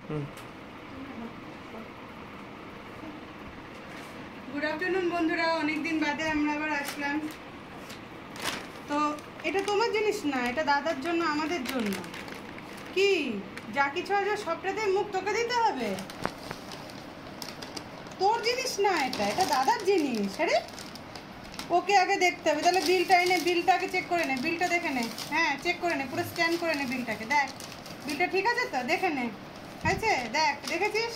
Good afternoon বন্ধুরা, অনেকদিন বাদে আমরা আবার আসলাম। তো এটা তোমার জিনিস না, এটা দাদার জন্য, আমাদের জন্য। কি যা কিছু আছে সবটাতে মুখ তোকে দিতে হবে? তোর জিনিস না, এটা এটা দাদার জিনিস। আরে ওকে আগে দেখতে হবে। তাহলে বিলটা এনে বিলটা আগে চেক করে নে, বিলটা দেখে নে। হ্যাঁ চেক করে নে, পুরো স্ক্যান করে নে বিলটাকে। দেখ বিলটা ঠিক আছে তো, দেখে নে। হয়েছে? দেখ, দেখেছিস?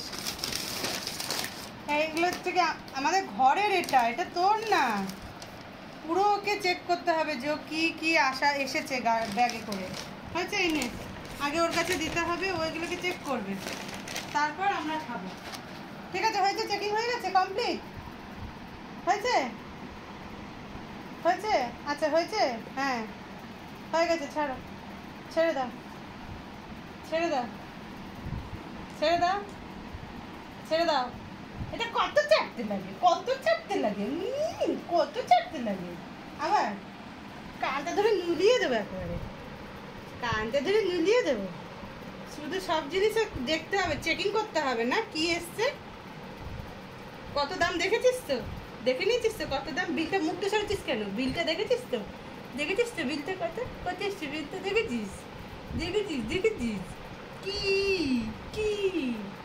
এইগুলো থেকে আমাদের ঘরের, এটা এটা তোর না। পুরো ওকে চেক করতে হবে যে ও কী কী আসা এসেছে ব্যাগে করে। হয়েছে? এনে আগে ওর কাছে দিতে হবে, ওইগুলোকে চেক করবে, তারপর আমরা খাবো। ঠিক আছে? হয়েছে? চেকিং হয়ে গেছে? কমপ্লিট হয়েছে? হয়েছে? আচ্ছা হয়েছে। হ্যাঁ হয়ে গেছে। ছাড়ো, ছেড়ে দাও, ছেড়ে দাও, ছেড়ে দাও, ছেড়ে দাও। এটা কত চাটতে লাগে, কত চাটতে লাগে, কত চাটতে লাগে। আবার কানটা ধরে নুলিয়ে দেবো, একেবারে কানটা ধরে নুলিয়ে দেবো। শুধু সব জিনিস দেখতে হবে, চেকিং করতে হবে না কি এসছে, কত দাম দেখেছিস তো, দেখে নিয়েছিস তো কত দাম। বিলটা মুখটা সরেছিস কেন? বিলটা দেখেছিস তো, দেখেছিস তো বিলটা কত কত এসছে, বিলটা দেখেছিস, দেখেছিস, দেখেছিস কি কি